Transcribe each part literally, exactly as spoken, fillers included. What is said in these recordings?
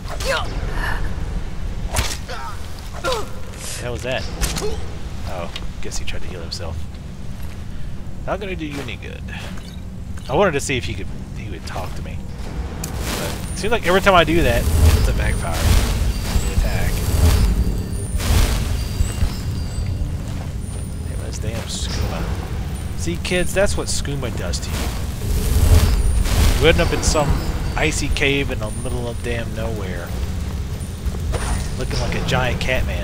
The hell was that? Oh, guess he tried to heal himself. Not gonna do you any good. I wanted to see if he could he would talk to me. But it seems like every time I do that, it's a backfire. The attack. Damn, this damn skooma. See, kids, that's what skooma does to you. You end up in some icy cave in the middle of damn nowhere, looking like a giant catman,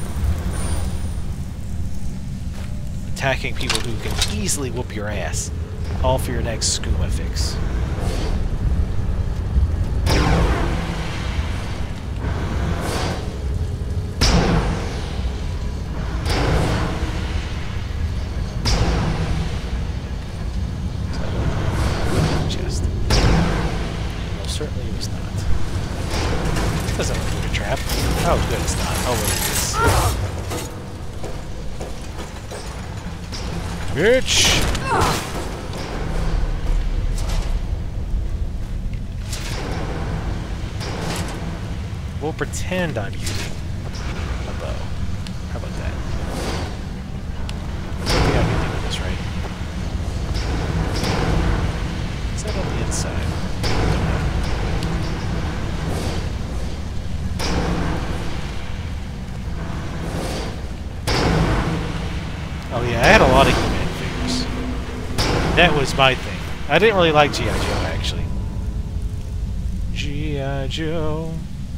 attacking people who can easily whoop your ass, all for your next skooma fix. Chest. Well, certainly it was not. It doesn't look like a trap. Oh, good, it's not. Oh, wait, it is. Bitch! We'll pretend I'm using a bow. How about that? I think I can do this, right? Is that on the inside? Oh yeah, I had a lot of He-Man figures. That was my thing. I didn't really like G I Joe, actually. G I Joe.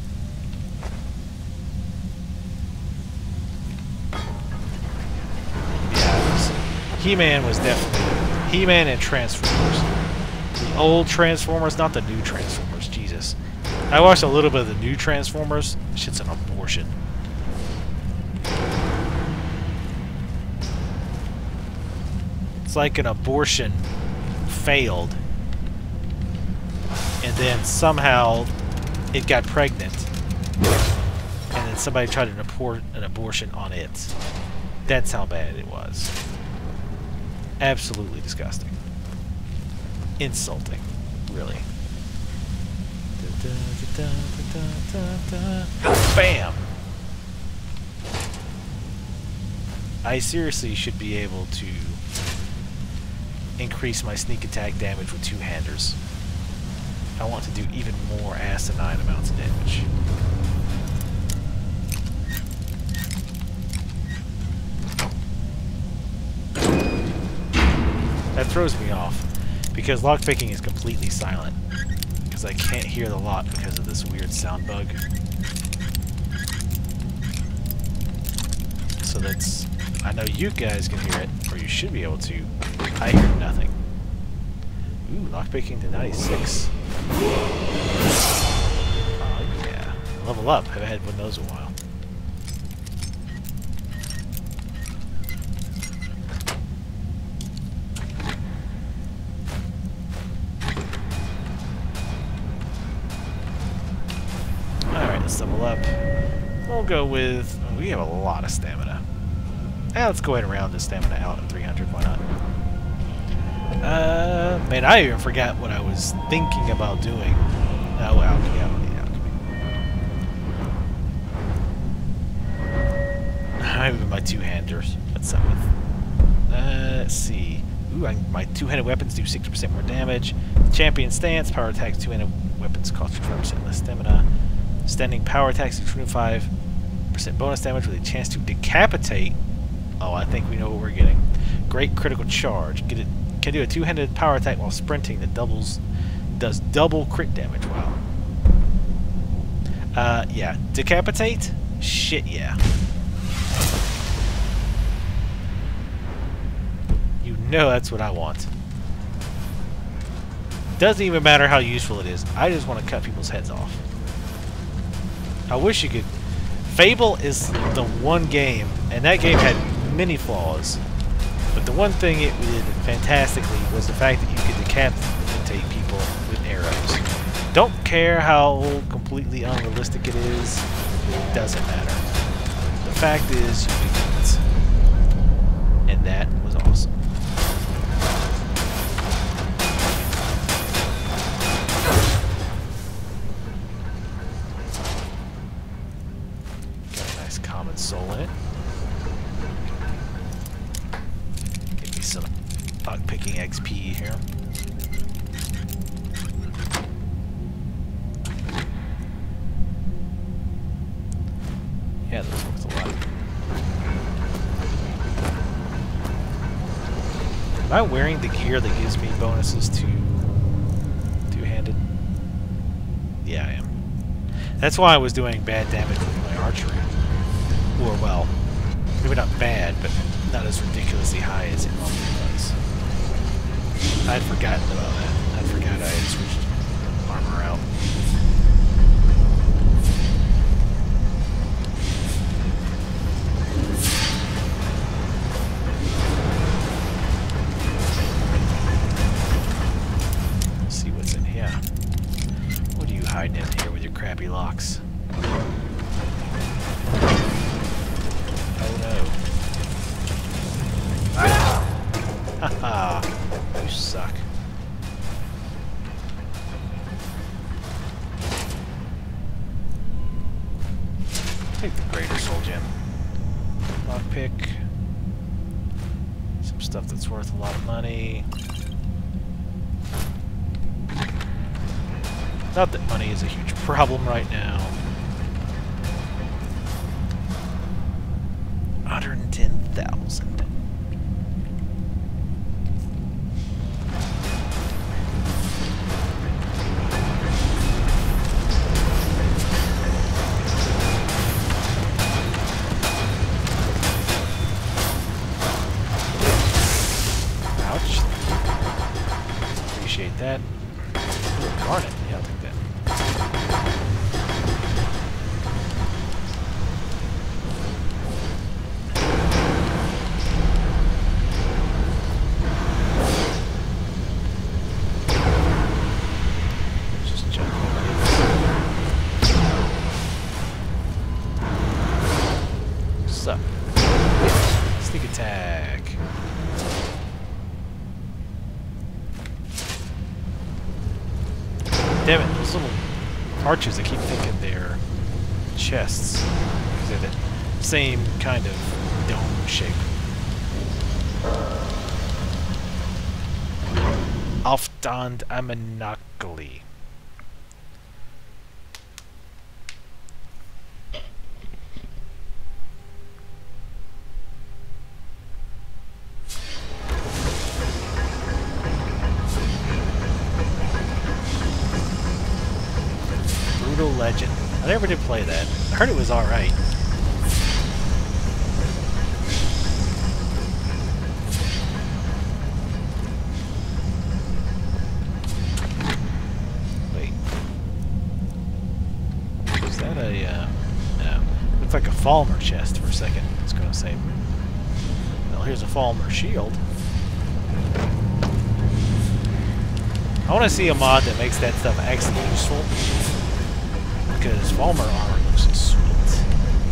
Yeah, He-Man was definitely... He-Man and Transformers. The old Transformers, not the new Transformers, Jesus. I watched a little bit of the new Transformers. Shit's an abortion. It's like an abortion failed, and then somehow it got pregnant, and then somebody tried to report an abortion on it. That's how bad it was. Absolutely disgusting. Insulting, really. Bam! I seriously should be able to increase my sneak attack damage with two-handers. I want to do even more asinine amounts of damage. That throws me off, because lockpicking is completely silent, because I can't hear the lock because of this weird sound bug. So that's... I know you guys can hear it, or you should be able to. I hear nothing. Ooh, lockpicking to ninety-six. Oh yeah. Level up. Haven't had one of those in a while. Alright, let's level up. We'll go with... We have a lot of stamina. Now let's go ahead and round this stamina out at three hundred, why not? Uh, man, I even forgot what I was thinking about doing. Oh, alchemy, alchemy, alchemy. I'm with my two-handers. What's up with? Uh, let's see. Ooh, I, my two-handed weapons do sixty percent more damage. Champion stance, power attacks, two-handed weapons cost twenty percent less stamina. Standing power attacks, twenty-five percent bonus damage with a chance to decapitate. Oh, I think we know what we're getting. Great critical charge. Get it. Can do a two-handed power attack while sprinting that doubles, does double crit damage. Wow. Uh, yeah. Decapitate? Shit, yeah. You know that's what I want. Doesn't even matter how useful it is. I just want to cut people's heads off. I wish you could. Fable is the one game, and that game had many flaws, but the one thing it did fantastically was the fact that you could decapitate people with arrows. Don't care how completely unrealistic it is, it doesn't matter. The fact is, you could do it. And that was awesome. with soul in it. Give me some lockpicking X P here. Yeah, that's worth a lot. Am I wearing the gear that gives me bonuses to two-handed? Yeah, I am. That's why I was doing bad damage with my archery. Or, well, maybe not bad, but not as ridiculously high as it normally was. I'd forgotten about that. I forgot I had switched armor out. Let's see what's in here. What are you hiding in here with your crappy locks? Oh no. Haha. You suck. Take the greater soul gem. Lockpick. Some stuff that's worth a lot of money. Not that money is a huge problem right now. one hundred ten thousand. Ouch. Appreciate that. Ooh, garnet. Yeah, I'll take that. Just jump over here. Suck. Sneak attack. Damn it, those little arches, I keep thinking they're chests. Because they're the same kind of dome shape. Aufstand Amenakali. Legend. I never did play that. I heard it was alright. Wait. Is that a, uh, no. Looks like a Falmer chest for a second. I was gonna say. Well, here's a Falmer shield. I wanna see a mod that makes that stuff actually useful. Because Falmer armor looks sweet.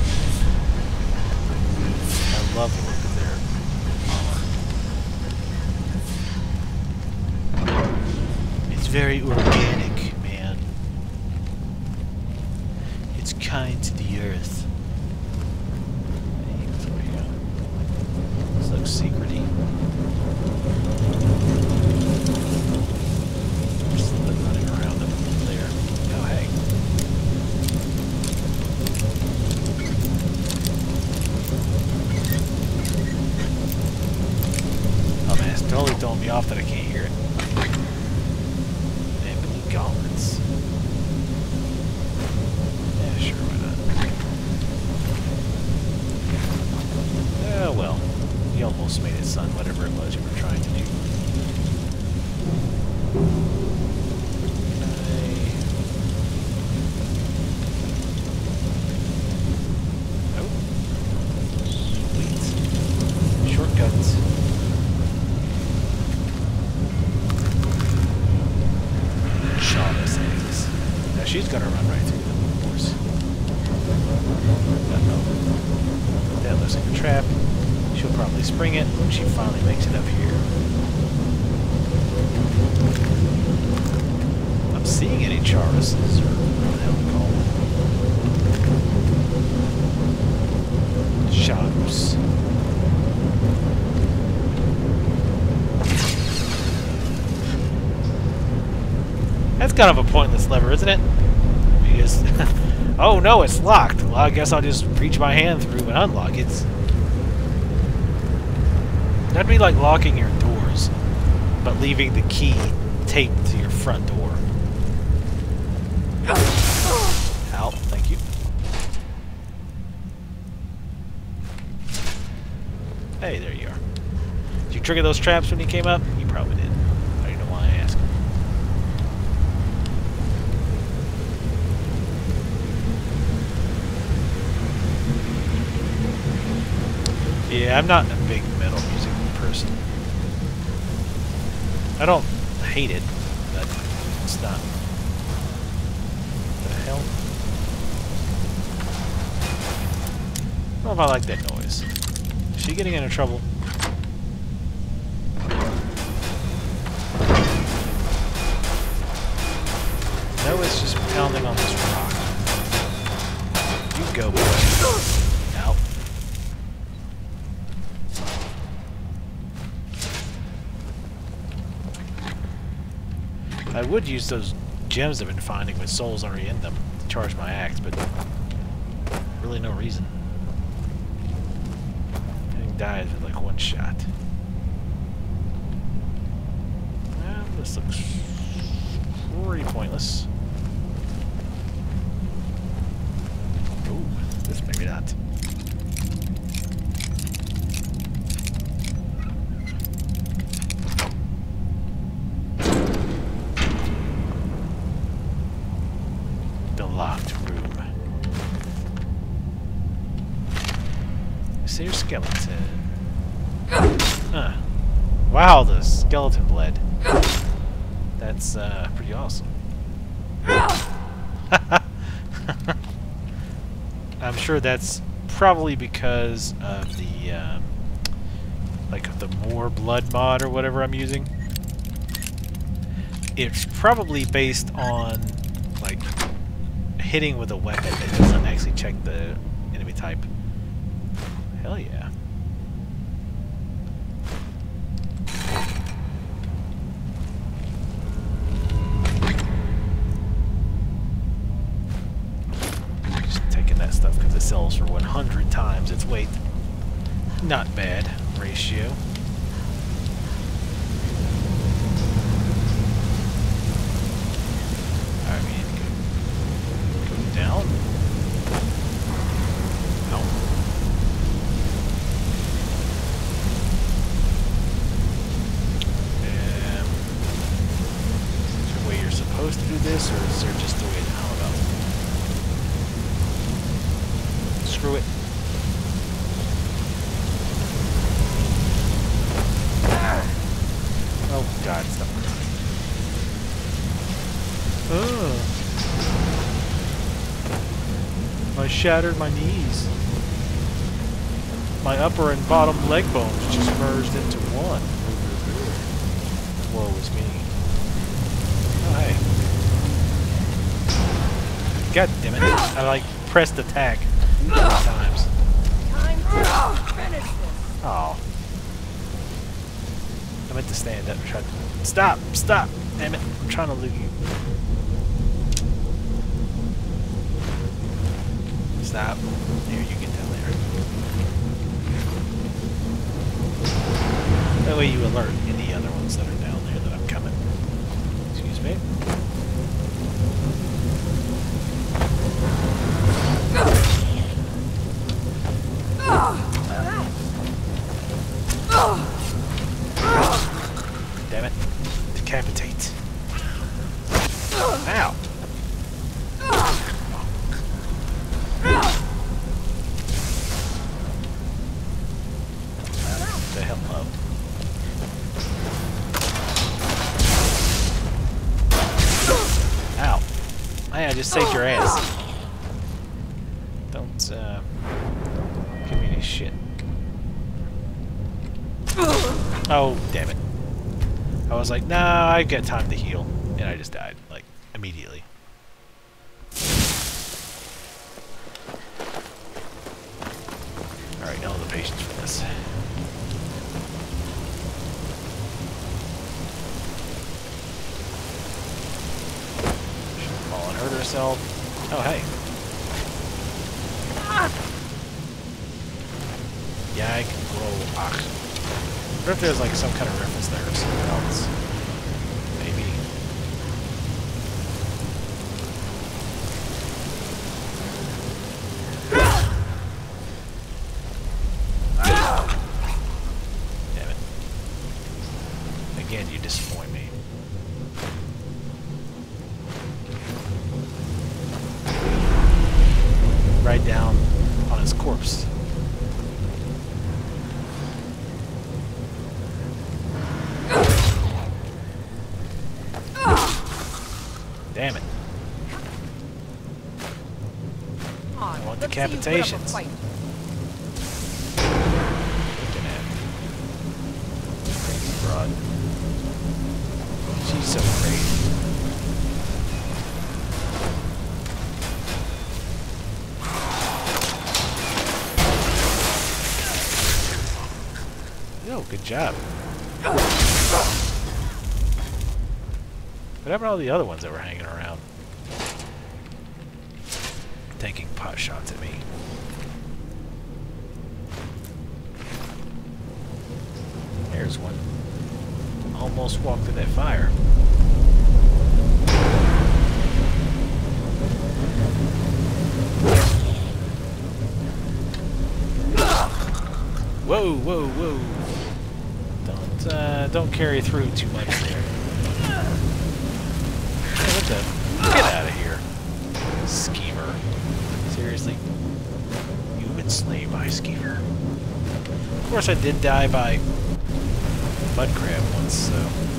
I love the look of their armor. It's very organic, man. It's kind to the earth. Hey, what's over here? This looks secret-y. There's something running around up there. Oh, hey. Totally throwing me off that I can't hear it. Ebony gauntlets. Yeah, sure, why not? Oh well. You almost made it, son, whatever it was you were trying to do. I... Oh. Sweet. Shortcuts. She's gonna run right through them, of course. Uh-oh. That looks like a trap. She'll probably spring it when she finally makes it up here. I'm seeing any Charuses, or what the hell they call them. kind of a pointless lever, isn't it? Because, oh no, it's locked. Well, I guess I'll just reach my hand through and unlock it. That'd be like locking your doors, but leaving the key taped to your front door. Ow, thank you. Hey, there you are. Did you trigger those traps when you came up? You probably did. I don't know why I asked. Yeah, I'm not a big metal music person. I don't hate it, but it's not. What the hell? I don't know if I like that noise. Is she getting into trouble? No, it's just pounding on this rock. You go, boy. Out. I would use those gems I've been finding with souls already in them to charge my axe, but really no reason. Getting died with like one shot. Well, this looks pretty pointless. Ooh, this maybe not. The locked room. Is there a skeleton? Huh. Wow, the skeleton bled. That's uh, pretty awesome. I'm sure that's probably because of the um, like the more blood mod or whatever I'm using. It's probably based on like hitting with a weapon that doesn't actually check the enemy type. Hell yeah. Stuff because it sells for one hundred times its weight. Not bad ratio. I mean, go, go down. No. Um, is there a way you're supposed to do this, or is there just a way to how about it? Screw it. Oh god, stop. Oh. I shattered my knees. My upper and bottom leg bones just merged into one. Woe is me. Oh hey. God damn it. I like pressed attack. Times. Time to finish this. Oh. I meant to stand up and try to stop, stop, damn it. I'm trying to loot you. Stop. There, you get down there. That way you alert any other ones that are down there that I'm coming. Excuse me. Damn it. Decapitate. Ow. What the hell up? Ow. Hey, I just saved your ass. Don't, uh... give me any shit. Oh, damn it. I was like, nah, I got time to heal. And I just died, like, immediately. Alright, now the patience for this. yourself. Oh, hey. Yeah, I can grow. Ah. I wonder if there's like some kind of reference there or something else. Maybe. Damn it. Again, you disappoint me. Right down on his corpse. Damn it. I want decapitations. Looking at crazy broad. She's so crazy. Yo, good job. What happened to all the other ones that were hanging around? Taking pot shots at me. There's one. Almost walked through that fire. Whoa, whoa, whoa. Don't, uh, don't carry through too much there. What the? Get out of here. Schemer. Seriously? You've been slain by Schemer. Of course I did die by mud crab once, so...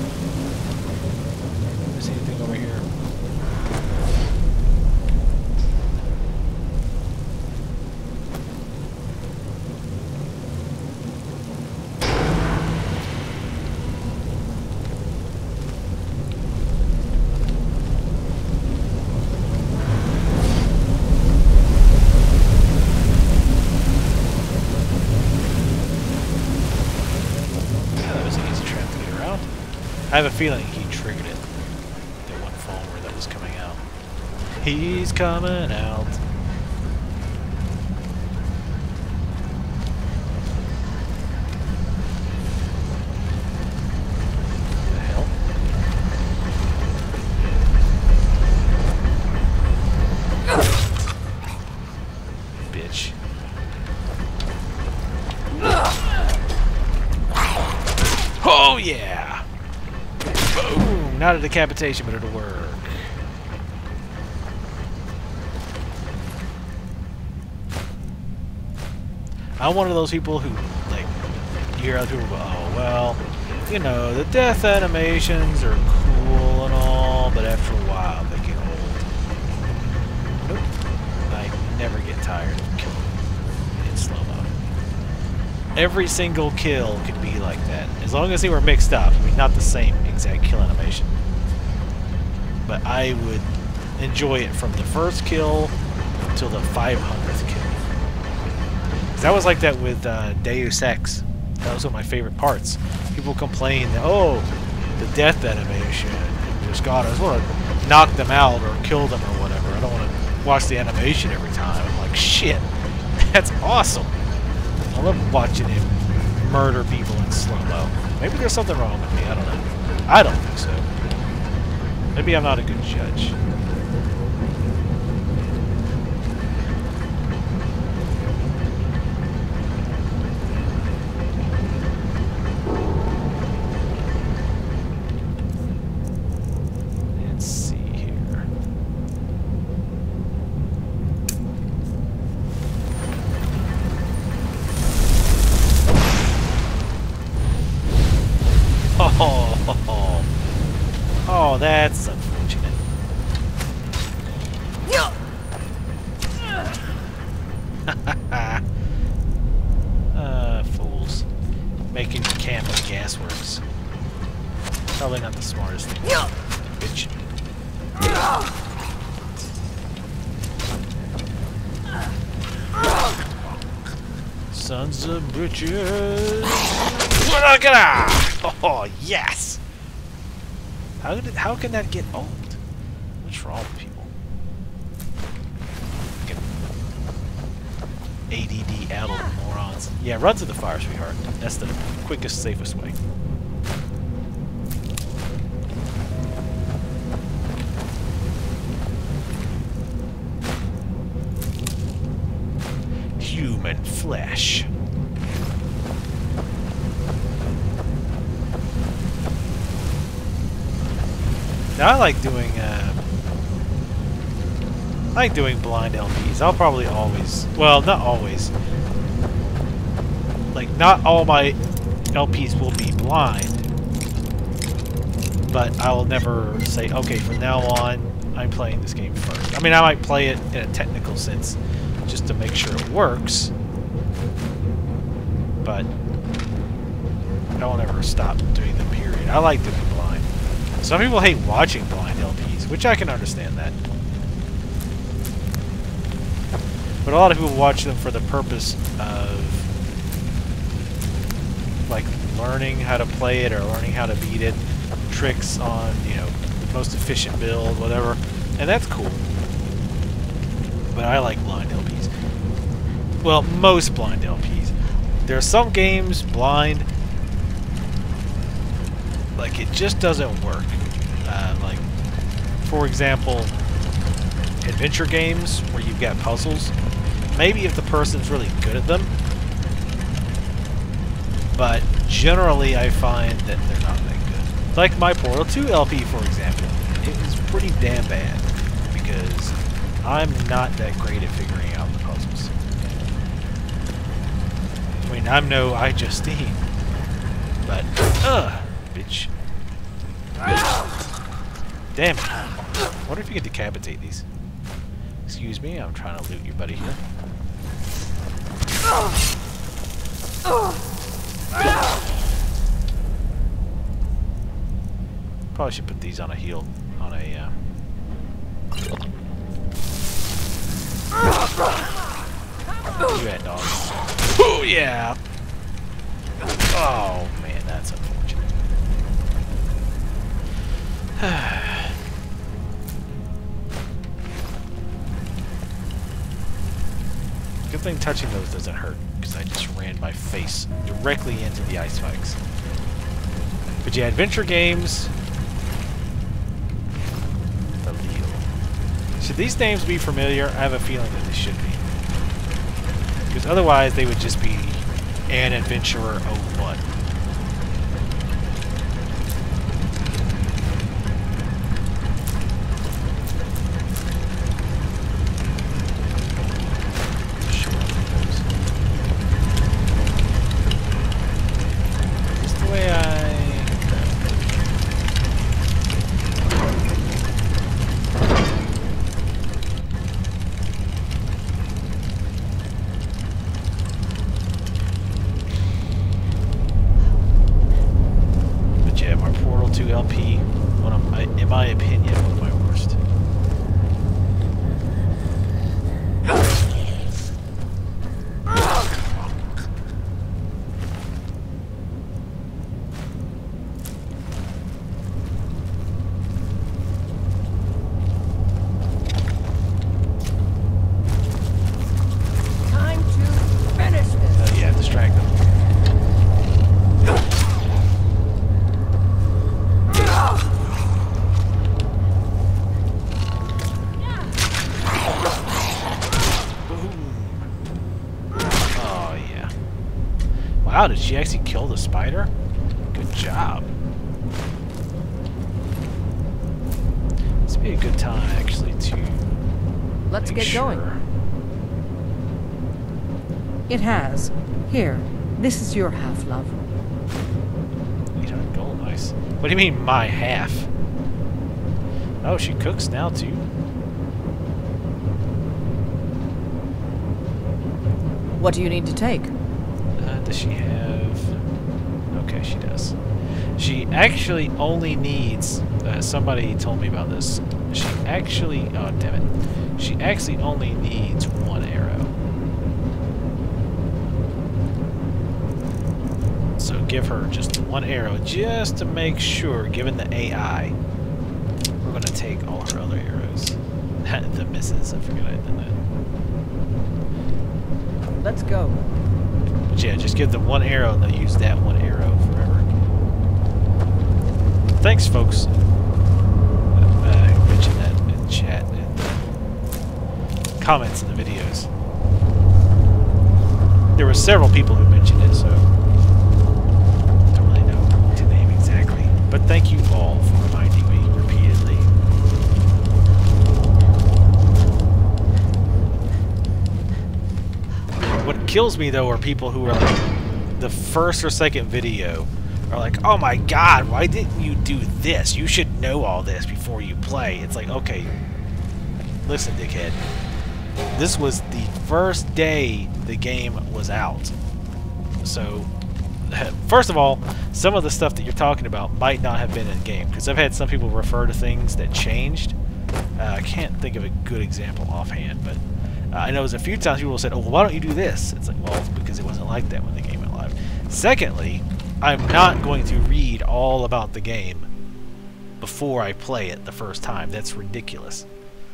Is anything over here? I have a feeling he triggered it. That one follower that was coming out. He's coming out. What the hell? Bitch. Oh yeah! Boom! Not a decapitation, but it'll work. I'm one of those people who, like, you hear other people go, oh, well, you know, the death animations are cool and all, but after a while they get old. Nope. I never get tired of killing in slow-mo. Every single kill could be like that, as long as they were mixed up. I mean, not the same exact kill animation. But I would enjoy it from the first kill till the five hundredth kill. That was like that with uh, Deus Ex. That was one of my favorite parts. People complain that, oh, the death animation, just God, I just want to knock them out or kill them or whatever. I don't want to watch the animation every time. I'm like, shit, that's awesome. I love watching him murder people in slow-mo. Maybe there's something wrong with me, I don't know. I don't think so. Maybe I'm not a good judge. Let's see here. Oh, oh, oh, that's unfortunate. uh, fools. Making camp at gasworks. Probably not the smartest thing. Bitch. Sons of bitches. Oh, yes! How did how can that get old? What's wrong with people? A D D-addled morons. Yeah, run to the fire, sweetheart. That's the quickest, safest way. Human flesh. Now I like doing uh, I like doing blind L Ps. I'll probably always, well, not always. Like, not all my L Ps will be blind, but I will never say, okay, from now on, I'm playing this game first. I mean, I might play it in a technical sense, just to make sure it works, but I won't ever stop doing them, period. I like doing blind. Some people hate watching blind L Ps, which I can understand that. But a lot of people watch them for the purpose of, like, learning how to play it or learning how to beat it, tricks on, you know, the most efficient build, whatever, and that's cool. But I like blind L Ps. Well, most blind L Ps. There are some games, blind, like, it just doesn't work. Uh, like, for example, adventure games where you've got puzzles. Maybe if the person's really good at them, but generally I find that they're not that good. Like my Portal two L P, for example. It was pretty damn bad because I'm not that great at figuring out the puzzles. I mean, I'm no iJustine, but ugh, bitch. Damn it. I wonder if you can decapitate these. Excuse me, I'm trying to loot your buddy here. Probably should put these on a heal, on a, uh... you at, dog. Oh, yeah! Oh, man, that's unfortunate. Good thing touching those doesn't hurt, because I just ran my face directly into the ice spikes. But yeah, adventure games... The Leo. Should these names be familiar? I have a feeling that they should be. Because otherwise they would just be An Adventurer oh one. L P, one of my, in my opinion, one of my worst. Time to finish this. Uh, yeah, distract them. Wow, did she actually kill the spider? Good job. This would be a good time, actually, to Let's make get sure. going. It has. Here, this is your half, love. eight hundred gold, nice. What do you mean, my half? Oh, she cooks now, too. What do you need to take? Uh, does she have... Okay, she does. She actually only needs... Uh, somebody told me about this. She actually... Oh, damn it. She actually only needs one arrow. So give her just one arrow, just to make sure, given the A I, we're going to take all her other arrows. The misses. I forgot I did that. Let's go. But yeah, just give them one arrow and they'll use that one arrow forever. Thanks, folks. Uh, I mentioned that in chat and uh, comments in the videos. There were several people who mentioned it, so I don't really know what to name exactly. But thank you all for reminding me repeatedly. What kills me, though, are people who are like, the first or second video are like, oh my god, why didn't you do this? You should know all this before you play. It's like, okay, listen, dickhead. This was the first day the game was out. So, first of all, some of the stuff that you're talking about might not have been in the game, because I've had some people refer to things that changed. Uh, I can't think of a good example offhand, but uh, I know there's a few times people said, oh, well, why don't you do this? It's like, well, it's because it wasn't like that when the game went live. Secondly, I'm not going to read all about the game before I play it the first time. That's ridiculous.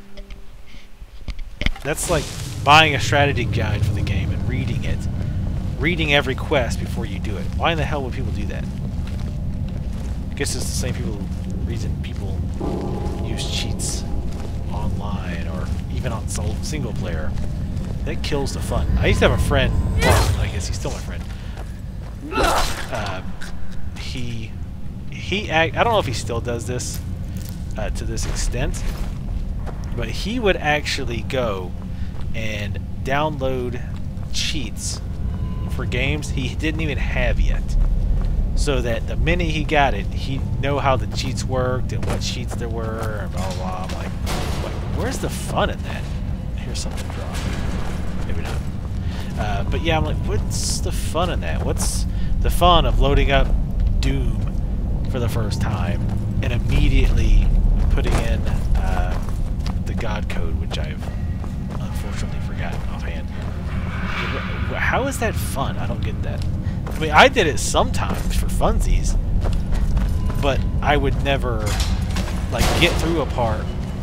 That's like buying a strategy guide for the game and reading it. Reading every quest before you do it. Why in the hell would people do that? I guess it's the same people reason people use cheats online or even on single player. That kills the fun. I used to have a friend, well, I guess he's still my friend. Uh, he, he, I don't know if he still does this uh, to this extent, but he would actually go and download cheats for games he didn't even have yet, so that the minute he got it, he'd know how the cheats worked and what cheats there were and blah blah blah. I'm like, what, where's the fun in that? Here's something drop. Maybe not. Uh, but yeah, I'm like, what's the fun in that? What's the fun of loading up Doom for the first time and immediately putting in uh, the God code, which I've unfortunately forgotten offhand. How is that fun? I don't get that. I mean, I did it sometimes for funsies, but I would never, like, get through a part.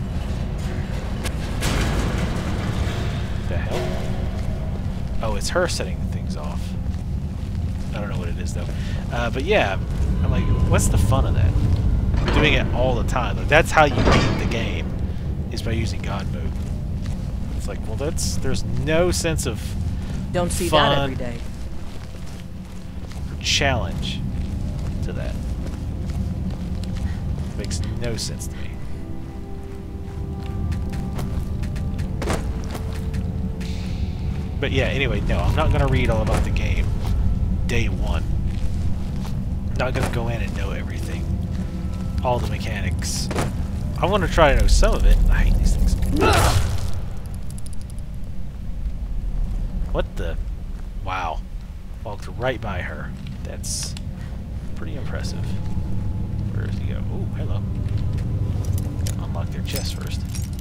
The hell? Oh, it's her setting things off. I don't know what it is, though. Uh, but yeah, I'm like, what's the fun of that? Doing it all the time. Like, that's how you beat the game, is by using God mode. It's like, well, that's, there's no sense of Don't see fun that every day. or challenge to that. Makes no sense to me. But yeah, anyway, no, I'm not going to read all about the game day one. I'm not going to go in and know everything. All the mechanics. I want to try to know some of it. I hate these things. What the? Wow. Walked right by her. That's pretty impressive. Where does he go? Oh, hello. Unlock their chest first.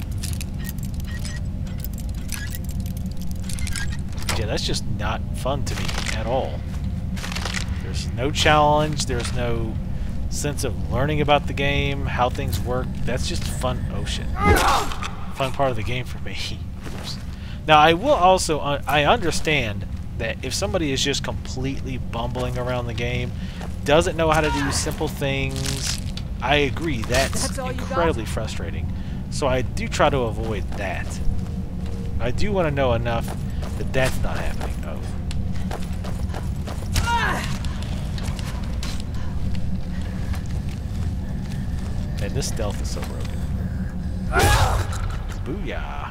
Yeah, that's just not fun to me at all. There's no challenge. There's no sense of learning about the game, how things work. That's just fun. Oh shit. Fun part of the game for me. Now, I will also, uh, I understand that if somebody is just completely bumbling around the game, doesn't know how to do simple things, I agree, that's, that's incredibly frustrating. So I do try to avoid that. I do want to know enough that that's not happening. Oh. And this stealth is so broken. Booyah.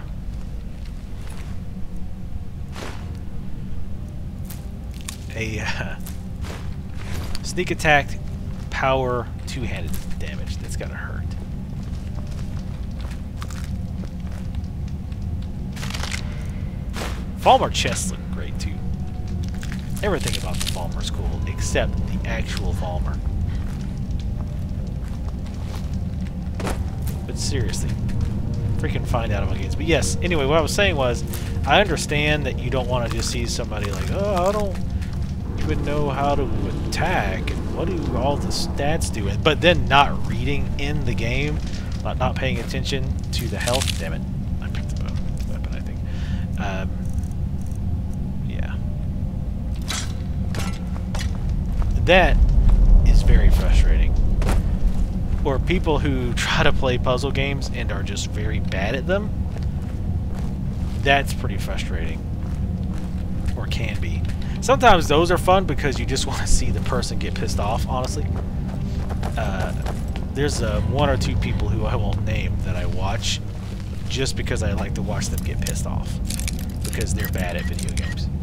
A uh, sneak attack, power, two-handed damage. That's gotta hurt. Falmer chests look great too. Everything about the Falmer is cool, except the actual Falmer. But seriously, freaking find out about games. But yes, anyway, what I was saying was, I understand that you don't want to just see somebody like, oh, I don't even know how to attack and what do all the stats do, but then not reading in the game, not, not paying attention to the health. Damn it, I picked up a weapon, I think. Um, yeah, That is very frustrating. Or people who try to play puzzle games and are just very bad at them. That's pretty frustrating. Or can be. Sometimes those are fun because you just want to see the person get pissed off, honestly. Uh, there's uh, one or two people who I won't name that I watch just because I like to watch them get pissed off. Because they're bad at video games.